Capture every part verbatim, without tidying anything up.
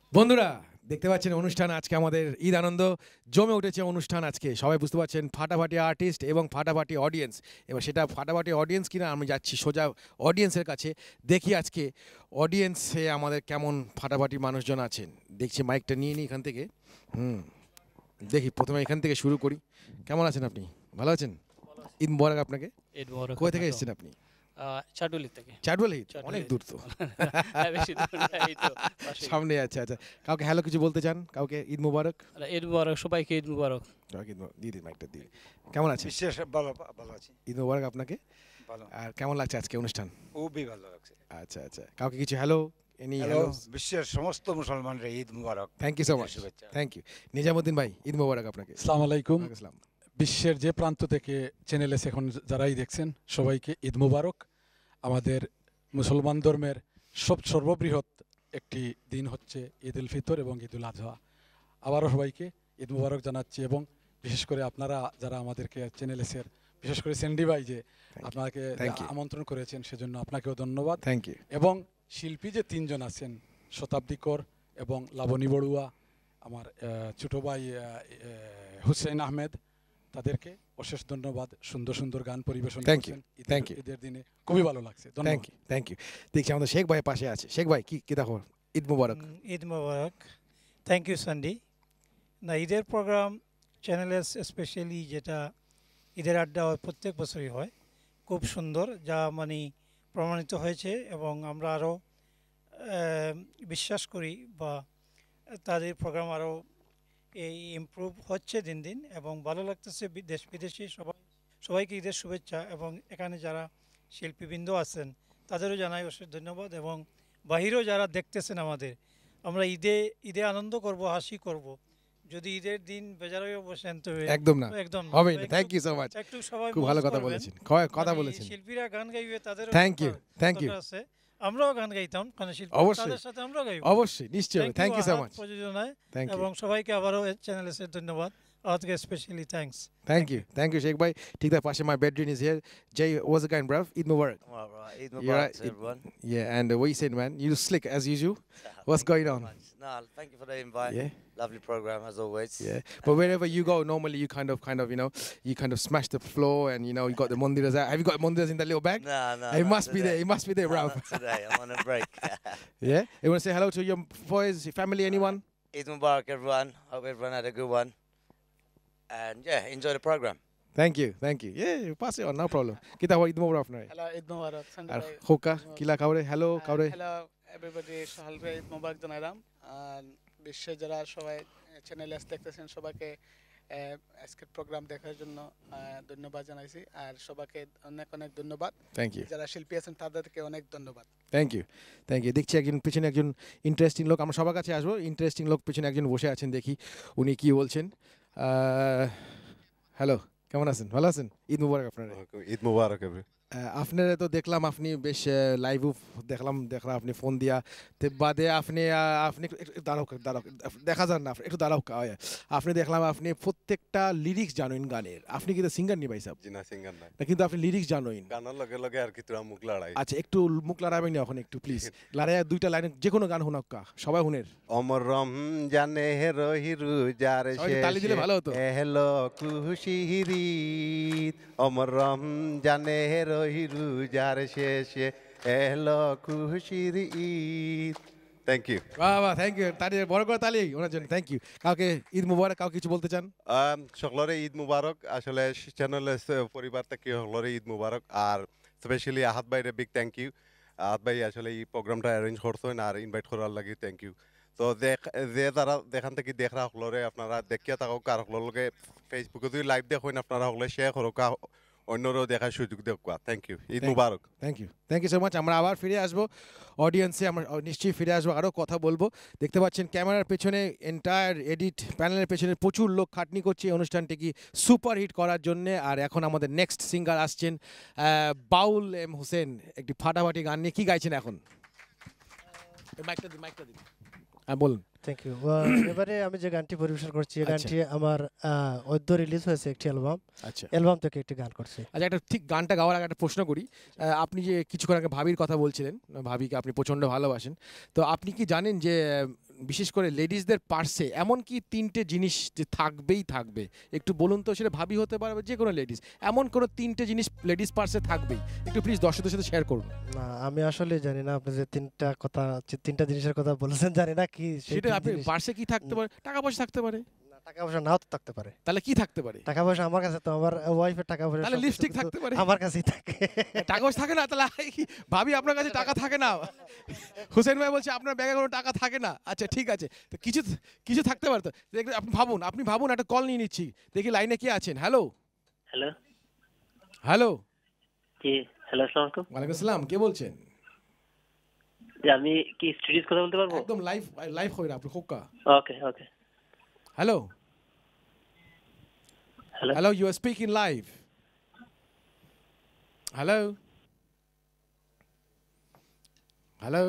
বন্ধুরা দেখতে পাচ্ছেন অনুষ্ঠান আজকে আমাদের ঈদ আনন্দ জমে উঠেছে অনুষ্ঠান আজকে সবাই বুঝতে পারছেন ফাটাফাটি আর্টিস্ট এবং ফাটাফাটি অডিয়েন্স এবার সেটা ফাটাফাটি অডিয়েন্স কিনা আমি যাচ্ছি সোজা অডিয়েন্সের কাছে দেখি আজকে অডিয়েন্সে আমাদের কেমন ফাটাফাটি মানুষজন আছেন দেখছি মাইকটা নিয়ে নিই এখান থেকে হুম দেখি প্রথমে এখান থেকে শুরু করি কেমন আছেন আপনি ভালো আছেন ঈদ মোবারক আপনাকে ঈদ মোবারক কোথা থেকে এসেছেন আপনি চাটুলি থেকে চাটুয়ালি অনেক দূর তো বেশি দূর না, এই তো পাশেই। সামনে আচ্ছা আচ্ছা কাউকে হ্যালো কিছু বলতে চান কাউকে ঈদ মোবারক আরে ঈদ মোবারক সবাইকে ঈদ মোবারক কাউকে ঈদ মোবারক দিয়ে দিন মাইকটা দিয়ে কেমন আছেন বিশেষ ভালো ভালো আছি ঈদ মোবারক আপনাকে ভালো আর কেমন লাগছে আজকে অনুষ্ঠান খুবই ভালো লাগছে আচ্ছা আচ্ছা কাউকে কিছু হ্যালো এনি হ্যালো হ্যালো বিশ্বের সমস্ত মুসলমানরা ঈদ মুবারক থ্যাংক ইউ সো মাচ শুভেচ্ছা থ্যাংক ইউ নিজামুদ্দিন ভাই ঈদ মোবারক আপনাকে আসসালামু আলাইকুম ওয়ালাইকুম আসসালাম বিশ্বের যে প্রান্ত থেকে চ্যানেল এসে এখন যারাই দেখছেন সবাইকে ঈদ মুবারক আমাদের মুসলমান ধর্মের সব সর্ববৃহৎ একটি দিন হচ্ছে ঈদ উল ফিতর এবং ঈদ উল আজহা আবারও সবাইকে ঈদ মুবারক জানাচ্ছি এবং বিশেষ করে আপনারা যারা আমাদেরকে চ্যানেল এসের বিশেষ করে সেন্ডি ভাই যে আপনাকে Thank you. আমন্ত্রণ করেছেন সেজন্য আপনাকেও ধন্যবাদ থ্যাংক ইউ এবং শিল্পী যে তিনজন আছেন শতাব্দী কর এবং লাবণী বড়ুয়া আমার আহ, ছোট ভাই আহ, আহ, হুসেন আহমেদ তাদেরকে অশেষ ধন্যবাদ সুন্দর সুন্দর গান পরিবেশন Thank you. করছেন ঈদের- Thank you. ঈদের দিনে খুবই ভালো লাগছে থ্যাংক ধন্যবাদ ইউ থ্যাংক ইউ দেখছি আমাদের শেখ ভাই পাশে আছে শেখ ভাই কি কি দেখো ঈদ মোবারক ঈদ মোবারক থ্যাংক ইউ সান্ডি না ঈদের প্রোগ্রাম চ্যানেলে স্পেশালি যেটা ঈদের আড্ডা হয় প্রত্যেক বছরই হয় খুব সুন্দর যা মানে প্রমাণিত হয়েছে এবং আমরা আরও বিশ্বাস করি বা তাদের প্রোগ্রাম আরও এই ইমপ্রুভ হচ্ছে দিন দিন এবং ভালো লাগতেছে বি- দেশ বিদেশি সবাই সবাইকে ঈদের শুভেচ্ছা এবং এখানে যারা শিল্পীবৃন্দ আছেন তাদেরও জানাই অশেষ ধন্যবাদ এবং বাহিরেও যারা দেখতেছেন আমাদের আমরা ঈদে ঈদে আনন্দ করব হাসি করব যদি ঈদের দিন বেজার হয়ে বসেন তবে একদম না একদম না। হবেই না একটু- থ্যাংক ইউ সো মাচ একটু সবাই খুব ভালো মৌজ কথা করবেন। বলেছেন ক- কথা মানে বলেছেন শিল্পীরা গান গাইবে তাদের থ্যাংক ইউ থ্যাংক ইউ আছে আমরাও গান গাইতাম কারণ শিল্পী অবশ্যই। তাদের সাথে আমরাও গাইব অবশ্যই নিশ্চয়ই থ্যাংক ইউ সো মাচ প্রযোজনায় থ্যাংক ইউ এবং সবাইকে আবারও চ্যানেলে ধন্যবাদ আজকে specially thanks thank you thank you Sheikh ভাই ঠিক তার পাশে মাই বেডরুম ইজ হিয়ার জয় ওয়াজ গাইন ব্রাভ ঈদ মোবারক All right, Eid You're Mubarak right. to everyone. yeah and uh, what you said man you slick as usual What's Thank going you on? very much. No, thank you for the invite. yeah Lovely program as always. Yeah, but wherever you go, normally you kind of, kind of, you know, you kind of smash the floor, and you know, you got the mondiras out. Have you got mondiras in that little bag? No, no. it not must be today. there. It must be there, No, Ralph. not today. I'm on a break. Yeah. You want to say hello to your boys, your family, anyone? Eid Mubarak, everyone. Hope everyone had a good one. And yeah, enjoy the program. Thank you, thank you. Yeah, you pass it on, no problem. Kita wa Eid Mubarak na. Hello, Eid Mubarak. Sunday Ar bhai. hoka kila kaure hello Uh, kaure. Hello, everybody. সকাল ভাই ঈদ মোবারক জানাইলাম আর বিশ্বে যারা সবাই চ্যানেলে দেখতেছেন সবাইকে আহ, আজকের programme দেখার জন্য আহ, ধন্যবাদ জানাইছি আর সবাইকে অনেক অনেক ধন্যবাদ Thank you, যারা শিল্পী আছেন তাদেরকে অনেক ধন্যবাদ thank you, thank you. দেখছি একজন পিছনে একজন ইন্টারেস্টিং লোক আমরা সবার কাছে আসবো ইন্টারেস্টিং লোক পিছনে একজন বসে আছেন দেখি উনি কি বলছেন হ্যালো কেমন আছেন ভালো আছেন ঈদ মুবারক আপনারা ঈদ মুবারক এভরি আহ, আপনারা তো দেখলাম আপনি বেশ লাইভও দেখলাম দেখলাম আপনি ফোন দিয়া তে বাদে আপনি আহ, আপনি একটু- একটু দাঁড়াও দাঁড়াও দেখা যান না একটু দাঁড়াও আহ, আপনি দেখলাম আপনি প্রত্যেকটা লিরিক্স জানেন গানের আপনি কিন্তু সিঙ্গার নি ভাই সাহেব জিনা সিঙ্গার নাই না কিন্তু আপনি লিরিক্স জানেন গানের লগে লগে আর কি তোরা মুখ লড়াই আচ্ছা একটু মুখ লড়াবেন এখন একটু প্লিজ লড়াইয়া দুইটা লাইন যে কোনো গান হোক কা সবাই হুনের অমর রম জানে রহিরু যার সবাই একটু তালি দিলে ভালো হতো। এহলো খুশির অমর রম জানে রহিরু যার শেষে এহলো খুশির ঈদ থ্যাংক ইউ বাহ বাহ থ্যাংক ইউ তালি বড় করে তালি ওনার জন্য থ্যাংক ইউ কাউকে ঈদ মুবারক কাউকে কিছু বলতে চান সকলরে ঈদ মুবারক আসলে চ্যানেলে পরিবার থেকে সকলরে ঈদ মুবারক আর স্পেশালি আহাত ভাইরে বিগ থ্যাংক ইউ আহাত ভাই আসলে এই প্রোগ্রামটা অ্যারেঞ্জ করছেন আর ইনভাইট করার লাগি থ্যাংক ইউ তো দেখ- যে তারা দেখান থেকে দেখরা সকলরে আপনারা দেখিয়া থাকক আর সকলের লগে ফেসবুকে যদি লাইভ দেখেন আপনারা সকলে শেয়ার করুক অন্যরাও দেখার সুযোগ দেখ থ্যাংক ইউ ঈদ Thank- মুবারক thank you thank you so much আমরা আবার ফিরে আসবো অডিয়েন্সে আমরা নিশ্চয়ই ফিরে আসবো আরও কথা বলবো দেখতে পাচ্ছেন ক্যামেরার পেছনে এন্টায়ার এডিট প্যানেলের পেছনে প্রচুর লোক খাটনি করছে এই অনুষ্ঠানটি কি সুপার হিট করার জন্যে আর এখন আমাদের নেক্সট সিঙ্গার আসছেন আহ, বাউল এম হোসেন একটি ফাটাফাটি গান নিয়ে কী গাইছেন এখন মাইকটা দিন মাইকটা দিন হ্যাঁ বলুন থ্যাংক ইউ এবারে আমি যে গানটি পরিবেশন করছি এই আচ্ছা। গানটি আমার আহ, অদ্য রিলিজ হয়েছে একটি অ্যালবাম আচ্ছা অ্যালবাম থেকে একটি গান করছি আচ্ছা একটা ঠিক গানটা গাওয়ার আগে একটা প্রশ্ন করি আহ, আপনি যে কিছুক্ষণ আগে ভাবির কথা বলছিলেন ভাবিকে আপনি প্রচণ্ড ভালোবাসেন তো আপনি কি জানেন যে আহ, বিশেষ করে লেডিসদের পার্সে এমন কি তিনটে জিনিস যে থাকবেই থাকবে, একটু বলুন তো, সেটা ভাবি হতে পারে যে কোনো লেডিস, এমন কোনো তিনটে জিনিস লেডিস পার্সে থাকবেই, একটু প্লিজ দর্শকদের সাথে শেয়ার করুন। না আমি আসলে জানি না আপনি যে তিনটা কথা যে তিনটা জিনিসের কথা বলেছেন জানি না কি সেই সেটা তিন আপনি জিনিস। পার্সে কি থাকতে পারে? টাকা পয়সা থাকতে পারে, না, টাকা পয়সা নাও তো থাকতে পারে। তাহলে কি থাকতে পারে? টাকা পয়সা আমার কাছে তো আমার ওয়াইফের টাকা পয়সা তাহলে সবকিছু লিপস্টিক কিন্তু থাকতে পারে। আমার কাছেই থাকে। টাকা পয়সা থাকে না, তাহলে কি ভাবি আপনার কাছে টাকা থাকে না? হুসেন ভাই বলছে আপনার ব্যাগে কোনো টাকা থাকে না। আচ্ছা ঠিক আছে, তো কিছু কিছু থাকতে পারে তো। দেখলে আপনি ভাবুন, আপনি ভাবুন, একটা কল নিয়ে নিচ্ছি, দেখি লাইনে কে আছেন। হ্যালো হ্যালো হ্যালো জি হ্যালো আসসালামু আলাইকুম। ওয়ালাইকুম আসসালাম, কে বলছেন? জি আমি কি স্টুডিওস কথা বলতে পারবো? একদম লাইভ লাইভ হয়ে আপনি খোকা। Okay okay hello hello hello you are speaking live. Hello hello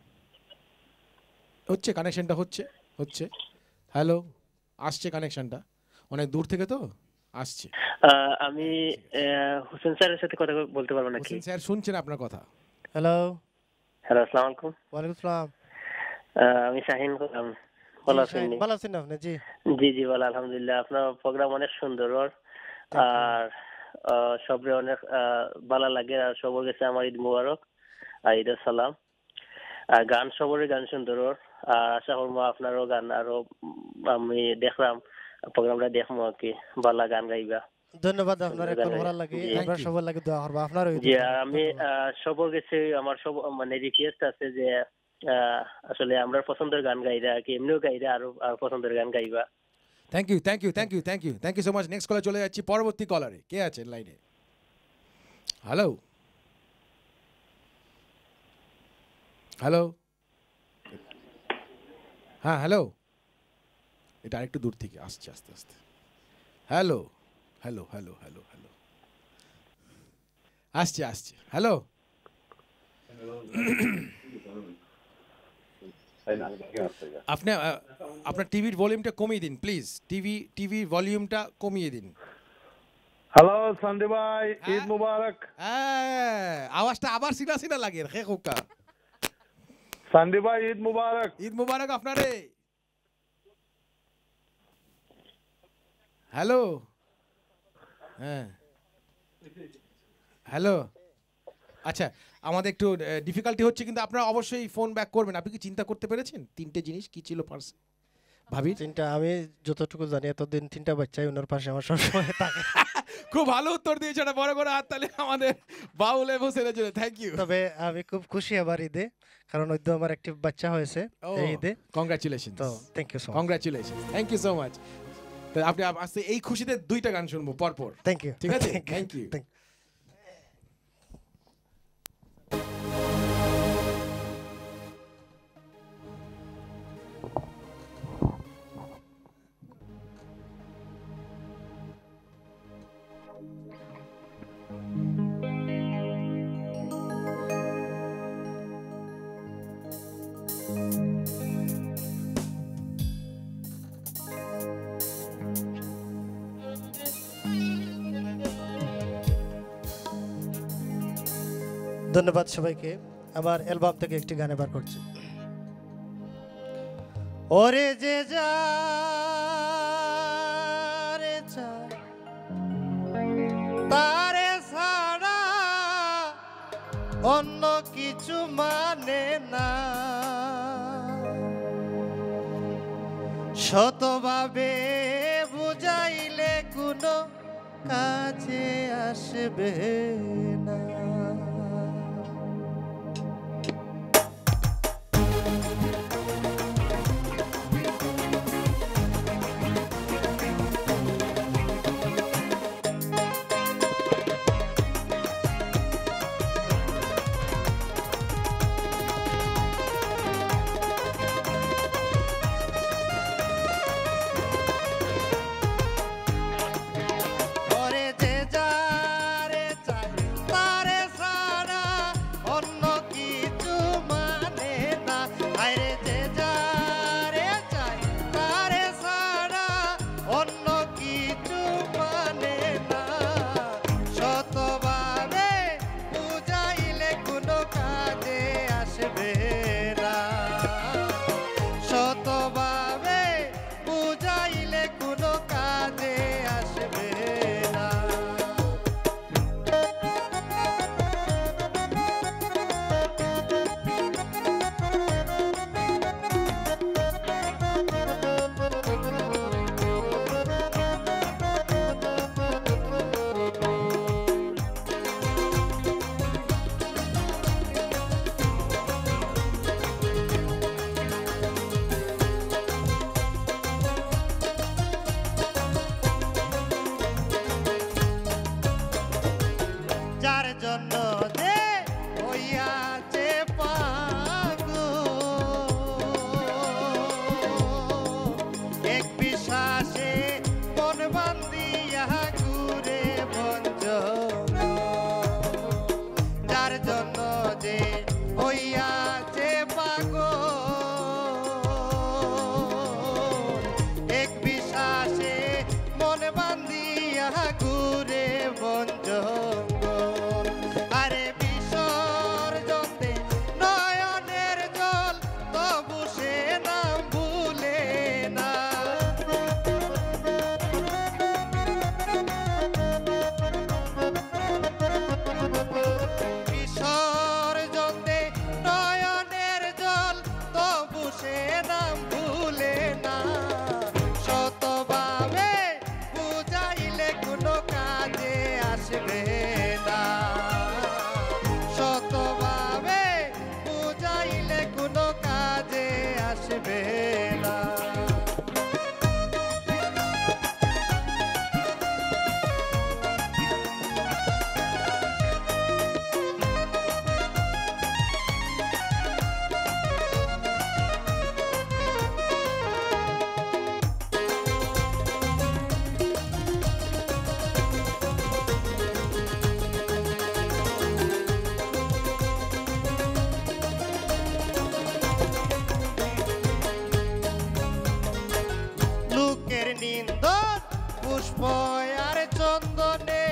হচ্ছে কানেকশনটা হচ্ছে হচ্ছে হ্যালো আসছে কানেকশনটা, অনেক দূর থেকে তো আসছে। আহ, আমি আহ, হোসেন স্যারের সাথে কথা বলতে পারবো নাকি? হোসেন স্যার শুনছেন আপনার কথা। হ্যালো হ্যালো আসসালামু আলাইকুম। ওয়ালাইকুম আসসালাম। আহ, আমি শাহিন বললাম। ভালো জি, আছেন? শাহিন, ভালো আছেন আপনি? জি জি জি ভালো আলহামদুলিল্লাহ। আপনার প্রোগ্রাম অনেক সুন্দর ওর, আর আহ, সবরে অনেক আহ, ভালো লাগে, আর সবার কাছে আমার ঈদ মুবারক আর ঈদের সালাম। আর গান সবরের গান সুন্দর ওর, আর আশা করবো আপনারও গান আরো উম, আমি দেখলাম প্রোগ্রামটা দেখবো আর কি, ভালো গান গাইবা। ধন্যবাদ আপনার, সুন্দর এখন গান ভালো গাই- লাগে, জি। আমরা সবার লাগে দোয়া করব আপনারও। জি আর আমি আহ, সবার কাছে আমার সব মানে রিকোয়েস্ট আছে যে আহ, আসলে আমরা পছন্দের গান গাইরা আর কি, এমনিও গাইরা আরো আর পছন্দের গান গাইবা। Thank you thank you thank you thank you thank you so much. Next কলে চলে যাচ্ছি পরবর্তী কলারে। কে আছেন লাইনে? হ্যালো হ্যালো হ্যাঁ হ্যালো, এটা আরেকটু দূর থেকে আসছে আস্তে আস্তে। Hello hello hello hello hello আসছে আসছে। হ্যালো আপনি আহ, আপনার টিভির ভলিউমটা কমিয়ে দিন প্লিজ, টিভি টিভির ভলিউমটা কমিয়ে দিন। হ্যালো সন্দীপ ভাই, ঈদ মুবারক। হ্যাঁ আওয়াজটা আবার সিনা সিনা লাগে রে খোকা। সন্দীপ ভাই ঈদ মুবারক। ঈদ মুবারক আপনারে। হ্যালো হ্যাঁ হ্যালো আচ্ছা, আমাদের একটু ডিফিকাল্টি হচ্ছে, কিন্তু আপনারা অবশ্যই ফোন ব্যাক করবেন। আপনি কি চিন্তা করতে পেরেছেন তিনটে জিনিস কি ছিল পার্সে? ভাবি তিনটা, আমি যতটুকু জানি এতদিন তিনটা বাচ্চাই ওনার পাশে আমার সবসময় থাকে। খুব ভালো উত্তর দিয়েছে, এটা বড় করে হাততালি আমাদের বাউল হোসেনের জন্য। Thank you. তবে আমি খুব খুশি আবার ঈদে, কারণ ওই তো আমার একটি বাচ্চা হয়েছে এই ঈদে। কংগ্রাচুলেশন। তো thank you so much. Congratulation, thank you so much. তো আপনি আজকে এই খুশিতে দুইটা গান শুনবো পরপর। Thank you. ঠিক আছে, থ্যাংক ইউ। ধন্যবাদ সবাইকে। আমার অ্যালবাম থেকে একটি গান এবার করছি। ওরে যে যারে চায় তারে ছাড়া অন্য কিছু মানে না, শতভাবে বুঝাইলে কোনো কাজে আসবে না। ওরে যে যারে চায় তারে হইয়া যে পাগল এক বিশ্বাসে মন বান্ধিয়া ঘুরে বন জঙ্গল আরে বিসর্জন দে নয়নের জল তবু সে নাম ভুলে না বিসর্জন দে নয়নের জল তবু সে নাম ভুলে না শতভাবে বুঝাইলে কোনো কাজে আসবে না শতভাবে বুঝাইলে কোনো কাজে আসবে না লোকের নিন্দন পুষ্প আর চন্দনে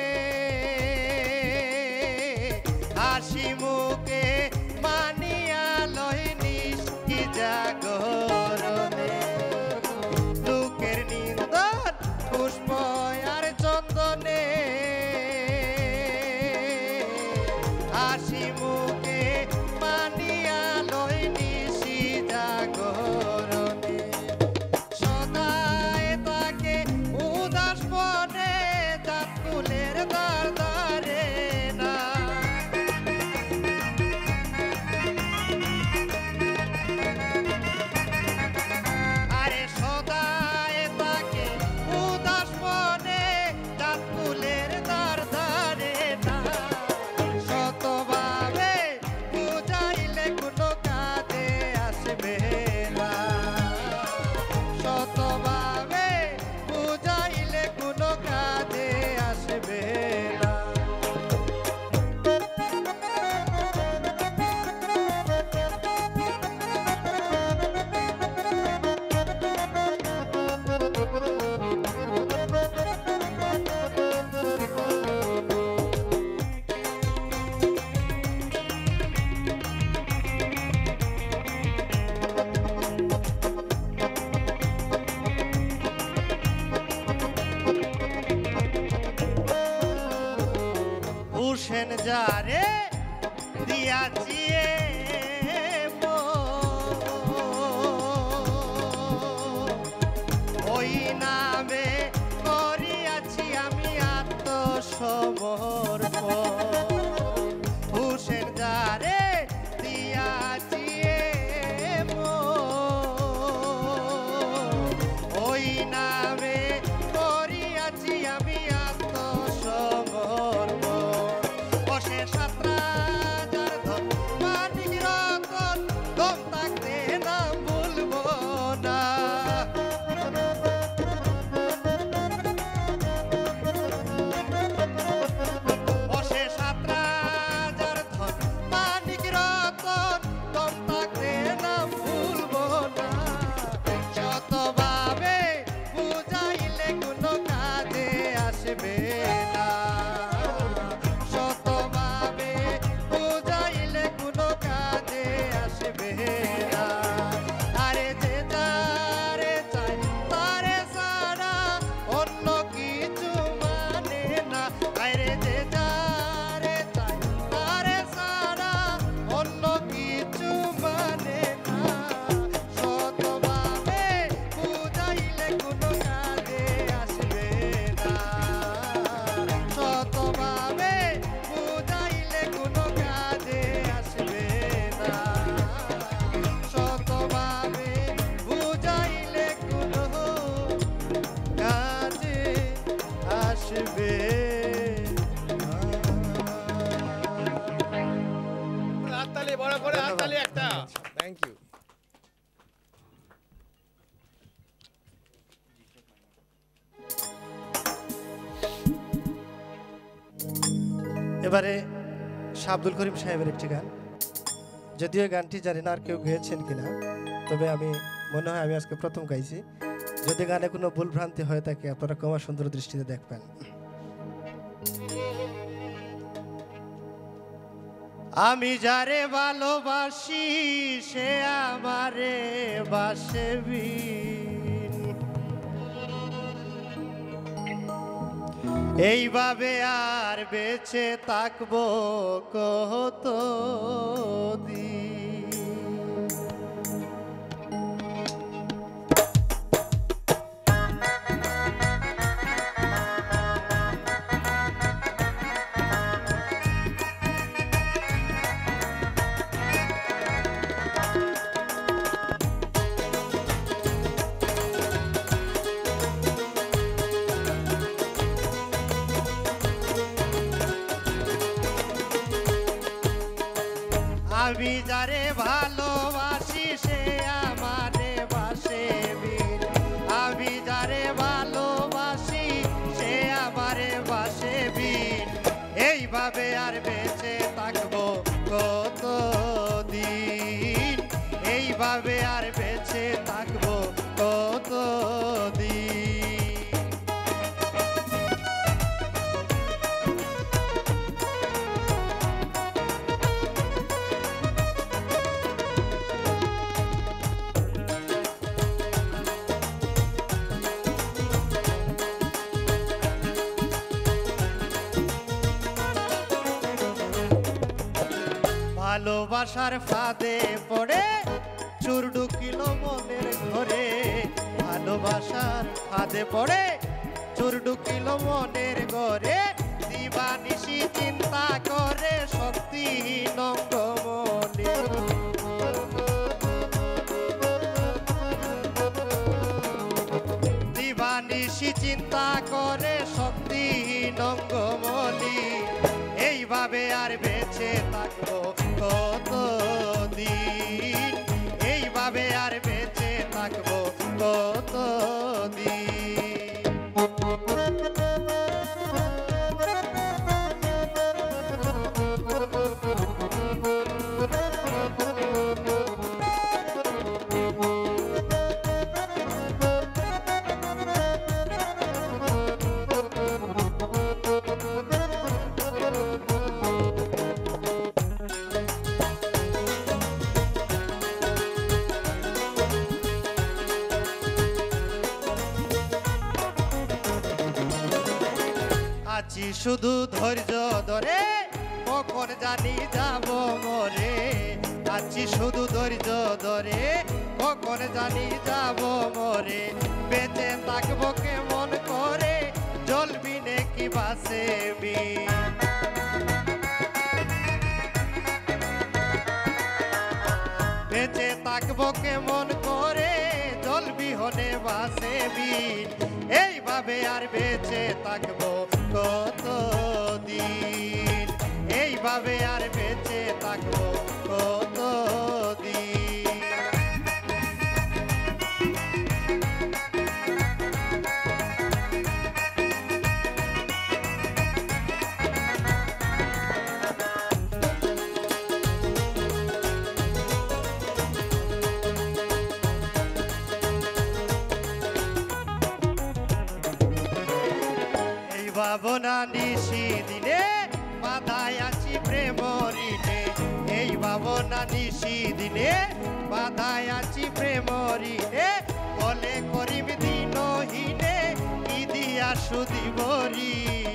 হাসি মুখে মানিয়া লয় নিষ্কি জাগরণে লোকের নিন্দন পুষ্প আর চন্দনে হাসি মুখে মানিয়া লয় নিশি জাগরণে সদায় তাকে উদাস বনে দাঁত ফুলের দ্বার দ্বারে না আরে সদায় তাকে উদাস বনে দাঁত ফুলের দ্বার দ্বারে না শতভাবে বুঝাইলে কোনো কাজে আসবে না শতভাবে বুঝাইলে কোনো কাজে আসবে না হুসেন যারে দিয়াছি এ মন, ওই নামে করিয়াছি আমি আত্মসমর্পণ হুসেন যারে দিয়াছি এ মন, ওই নামে করিয়াছি আমি আত্মসমর্পণ বসে সাতরাজার ধন মানিক রতন দম থাকতে নাম ভুলবো না বসে সাতরাজার ধন মানিক রতন দম থাকতে নাম ভুলবো না শতভাবে বুঝাইলে কোনো কাজে আসবে না শতভাবে বুঝাইলে কোনো কাজে আসবে না আরে যে যারে চাই তারে ছাড়া অন্য কিছু মানে না আরে যে যারে চাই তারে ছাড়া অন্য কিছু মানে না শতভাবে বুঝাইলে কোনো কাজে আসবে না শতভাবে বুঝাইলে কোনো কাজে আসবে না শতভাবে বুঝাইলে কোনো কাজে আসবে হাততালি বড় করে হাততালি একটা থ্যাংক ইউ এবারে শাহ আব্দুল করিম সাহেবের একটি গান যদিও এই গানটি জানি না আর কেউ গেয়েছেন কিনা, তবে আমি মনে হয় আমি আজকে প্রথম গাইছি। যদি গানে কোনো ভুল ভ্রান্তি হয়ে থাকে আপনারা ক্ষমা সুন্দর দৃষ্টিতে দেখবেন। আমি যারে ভালোবাসি সে আমারে বাসেবি, এইভাবে আর বেঁচে থাকবো কত দিন। আমি যারে ভালোবাসি সে আমারে বাসেবি, আমি যারে ভালোবাসি সে আমারে বাসেবি, এইভাবে আর বেঁচে থাকবো কত দিন, এইভাবে আর বেঁচে থাকবো কত দিন। ভালোবাসার ফাঁদে পড়ে চুর ঢুকিল মনের ঘরে, ভালোবাসার ফাঁদে পড়ে চুর ঢুকিল মনের ঘরে, দিবানিশি চিন্তা করে শক্তিহীন অঙ্গ মনে, দিবানিশি চিন্তা করে শক্তিহীন অঙ্গ মনি, এইভাবে আর বেঁচে থাকবো কত দিন, এইভাবে আর বেঁচে থাকবো কত দিন। আছি শুধু ধৈর্য ধরে কখন জানি যাব মরে, আছি শুধু ধৈর্য ধরে কখন জানি যাব মরে, বেঁচে থাকবো কেমন করে জ্বলবি নাকি বাসেবি, বেঁচে থাকবো কেমন করে জ্বলবি হনে বাসেবি, এইভাবে আর বেঁচে থাকবো কত দিন, এইভাবে আর বেঁচে থাকবো কত দিন। ভাবনা নিশি দিনে বাধায় আছি প্রেম ঋণে, এই ভাবনা নিশি দিনে বাধায় আছি প্রেম ঋণে, বলে করিম দিনহীনে কি দিয়া সুদিবরি,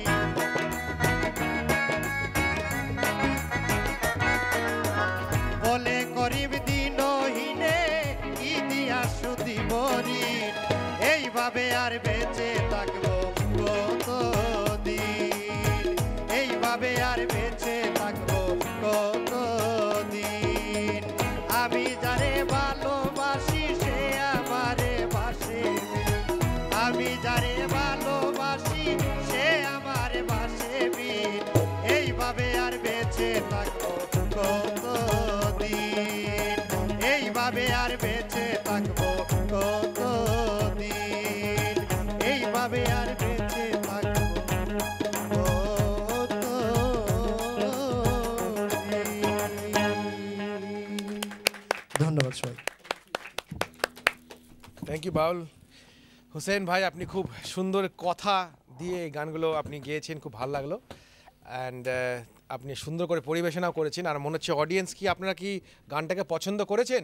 বলে করিম দিনহীনে কি দিয়া সুদিবরি, এইভাবে আর বেঁচে থাকবো কত দিন, এইভাবে আর বেঁচে থাকবো কত দিন। আমি যারে ভালোবাসি সে আমারে বাসেবি, আমি যারে ভালোবাসি সে আমারে বাসেবি, এইভাবে আর বেঁচে থাকবো কত দিন, এইভাবে আর বেঁচে থাকবো কত দিন, এইভাবে আর বেঁচে থাকবো কত দিন। ধন্যবাদ সবাই। থ্যাংক ইউ বাউল হোসেন ভাই, আপনি খুব সুন্দর কথা দিয়ে এই গানগুলো আপনি গেয়েছেন, খুব ভালো লাগলো। অ্যান্ড আপনি সুন্দর করে পরিবেশনাও করেছেন। আর মনে হচ্ছে অডিয়েন্স কি আপনারা কি গানটাকে পছন্দ করেছেন?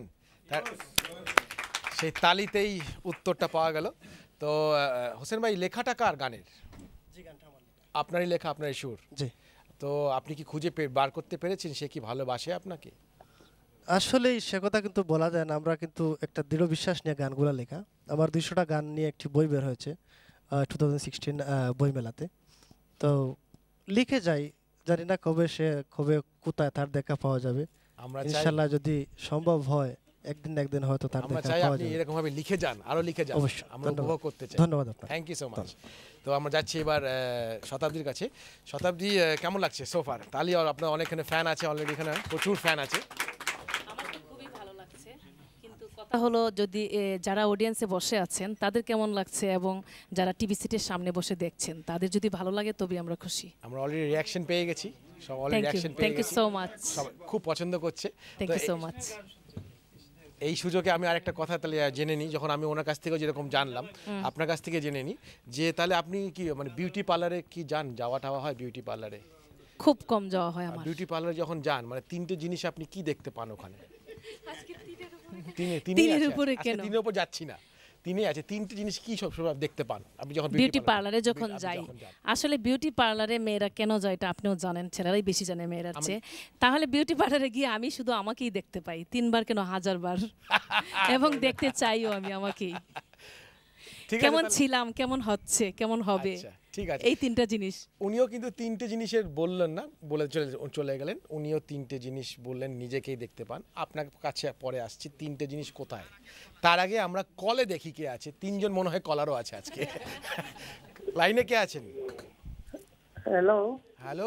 সেই তালিতেই উত্তরটা পাওয়া গেল। তো হোসেন ভাই, লেখাটা কার গানের? আপনারই লেখা, আপনারই সুর? জি। তো আপনি কি খুঁজে বার করতে পেরেছেন সে কি ভালোবাসে আপনাকে? আসলেই সে কথা কিন্তু বলা যায় না। আমরা কিন্তু একটা দৃঢ় বিশ্বাস নিয়ে গানগুলো লেখা। আমার দুইশোটা গান নিয়ে একটি বই বের হয়েছে টু থাউজেন্ড সিক্সটিন বইমেলাতে। তো লিখে যাই, জানি না কবে সে কবে কোথায় তার দেখা পাওয়া যাবে। আমরা ইনশাআল্লাহ যদি সম্ভব হয় একদিন একদিন হয়তো তার দেখা পাওয়া যাবে। এরকম ভাবে লিখে যান, আরো লিখে যান, অবশ্যই আমরা উপভোগ করতে চাই। ধন্যবাদ আপনাকে। Thank you so much. তো আমরা যাচ্ছি এবার শতাব্দীর কাছে। শতাব্দী, কেমন লাগছে সোফার? তালি, আর আপনার অনেকখানে ফ্যান আছে অলরেডি, এখানে প্রচুর ফ্যান আছে। আমার তো খুবই ভালো লাগছে, কিন্তু কথা হলো যদি যারা অডিয়েন্সে বসে আছেন তাদের কেমন লাগছে এবং যারা টিভি সিটের সামনে বসে দেখছেন তাদের যদি ভালো লাগে তবে আমরা খুশি। আমরা অলরেডি রিঅ্যাকশন পেয়ে গেছি, সব অলরেডি রিঅ্যাকশন পেয়ে গেছি। Thank you so much. সব খুব পছন্দ করছে। Thank you so much. এই সুযোগে আমি আরেকটা কথা তাহলে জেনে নিই, যখন আমি ওনার কাছ থেকে যেরকম জানলাম আপনার কাছ থেকে জেনে নিই যে তাহলে আপনি কি মানে বিউটি পার্লারে কি যান, যাওয়া টাওয়া হয় বিউটি পার্লারে? খুব কম যাওয়া হয় আমার। বিউটি পার্লারে যখন যান মানে তিনটে জিনিস আপনি কি দেখতে পান ওখানে? আজকে তিনের উপরে তিনে তিনের উপরে কেন? তিনের উপর যাচ্ছি না, তিনে আছে। তিনটে জিনিস কি সব সময় দেখতে পান আপনি যখন বিউটি পার্লারে যখন যাই? আসলে বিউটি পার্লারে মেয়েরা কেন যায় এটা আপনিও জানেন, ছেলেরাই বেশি জানে মেয়েরার চেয়ে। তাহলে বিউটি পার্লারে গিয়ে আমি শুধু আমাকেই দেখতে পাই, তিনবার কেন হাজারবার, এবং দেখতে চাইও আমি আমাকেই, কেমন ছিলাম, কেমন হচ্ছে, কেমন হবে। ঠিক আছে, এই তিনটা জিনিস। উনিও কিন্তু তিনটে জিনিসের বললেন না, বলে চলে চলে গেলেন। উনিও তিনটে জিনিস বললেন, নিজেকেই দেখতে পান। আপনার কাছে পরে আসছি তিনটে জিনিস কোথায়। তার আগে আমরা কলে দেখি কে আছে। তিনজন মনে হয় কলারও আছে আজকে। লাইনে কে আছেন? হ্যালো হ্যালো,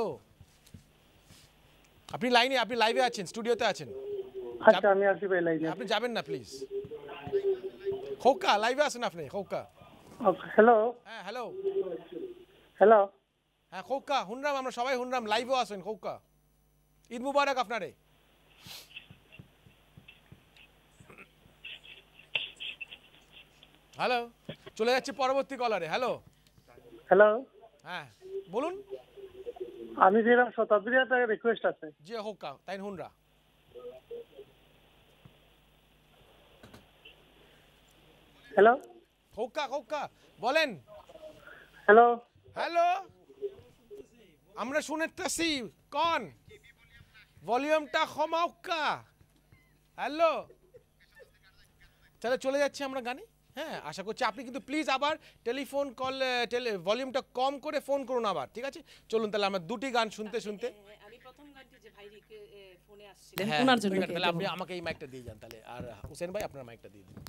আপনি লাইনে, আপনি লাইভে আছেন, স্টুডিওতে আছেন? আচ্ছা, আমি আসি ভাই লাইনে। আপনি যাবেন না প্লিজ। খোকা, লাইভে আসেন আপনি। খোকা, হ্যালো। হ্যাঁ হ্যালো হ্যালো। হ্যাঁ খোকা, হুনরাম, আমরা সবাই হুনরাম, লাইভেও আসেন। খোকা, ঈদ মুবারক আপনারে। হ্যালো, চলে যাচ্ছে পরবর্তী কলারে। Hello hello. হ্যাঁ বলুন। আমি যেরকম শতাব্দীর একটা রিকোয়েস্ট আছে। জি হোকা, তাই হুনরা। হ্যালো হোকা, হোকা বলেন। হ্যালো হ্যালো, আমরা শুনেতেছি, কোন ভলিউমটা কমাওকা। হ্যালো, তাহলে চলে যাচ্ছি আমরা গানে। হ্যাঁ, আশা করছি আপনি কিন্তু প্লিজ আবার টেলিফোন কল ভলিউমটা কম করে ফোন করুন আবার, ঠিক আছে? চলুন তাহলে আমরা দুটি গান শুনতে শুনতে। আমি প্রথম গানটি যে ভাই ফোনে আসছে হ্যাঁ, ওনার জন্য তাহলে আপনি আমাকে এই মাইকটা দিয়ে যান তাহলে, আর হোসেন ভাই আপনার মাইকটা দিয়ে দিন।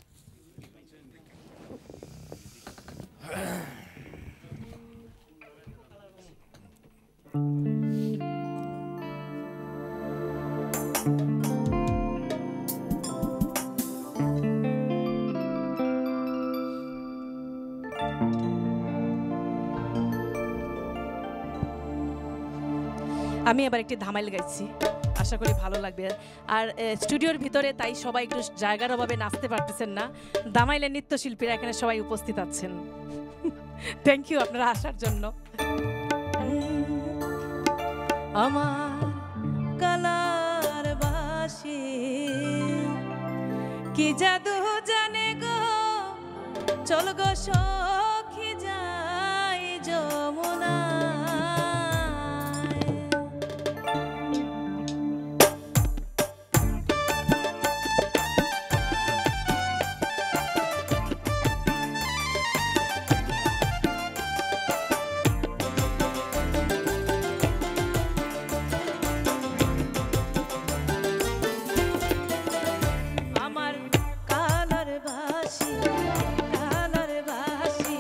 আমি এবার একটি ধামাইল গাইছি, আশা করি ভালো লাগবে। আর স্টুডিওর ভিতরে তাই সবাই একটু জায়গার অভাবে নাচতে পারতেছেন না। ধামাইলের নৃত্যশিল্পীরা এখানে সবাই উপস্থিত আছেন। থ্যাংক ইউ আপনারা আসার জন্য। আমার কালার বাসি কি জাদু জানে গো, চল গো সখী যাই যমুনা। আমার কালার বাসি, কালার বাসি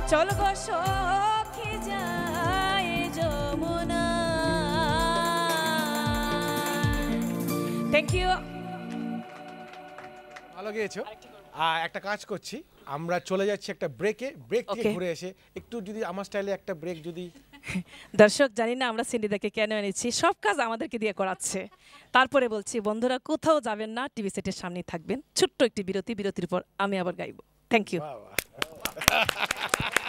চল গো সখী যাই যমুনা। Thank you. ভালো গেয়েছো। আর একটা কাজ করছি, আমরা চলে যাচ্ছি একটা ব্রেকে, ব্রেক থেকে Okay. ঘুরে এসে একটু যদি আমার স্টাইলে একটা ব্রেক যদি। দর্শক জানি না আমরা সিন্ডিদাকে কেন এনেছি, সব কাজ আমাদেরকে দিয়ে করাচ্ছে। তারপরে বলছি বন্ধুরা কোথাও যাবেন না, টিভি সেটের সামনেই থাকবেন। ছোট্ট একটি বিরতি, বিরতির পর আমি আবার গাইবো। Thank you.